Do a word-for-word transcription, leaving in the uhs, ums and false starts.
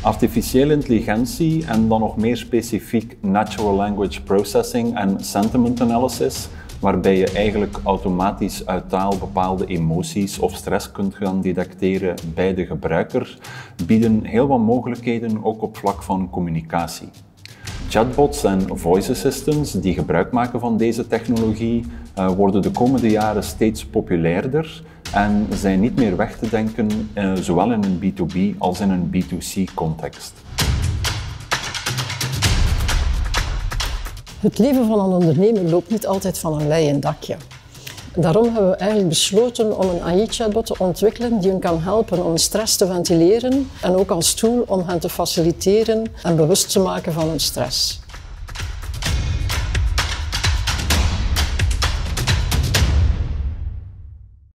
Artificiële intelligentie en dan nog meer specifiek natural language processing en sentiment analysis, waarbij je eigenlijk automatisch uit taal bepaalde emoties of stress kunt gaan detecteren bij de gebruiker, bieden heel wat mogelijkheden ook op vlak van communicatie. Chatbots en voice assistants die gebruik maken van deze technologie uh, worden de komende jaren steeds populairder en zijn niet meer weg te denken, uh, zowel in een B twee B als in een B twee C context. Het leven van een ondernemer loopt niet altijd van een leien dakje. Daarom hebben we eigenlijk besloten om een A I-chatbot te ontwikkelen die hen kan helpen om stress te ventileren en ook als tool om hen te faciliteren en bewust te maken van hun stress.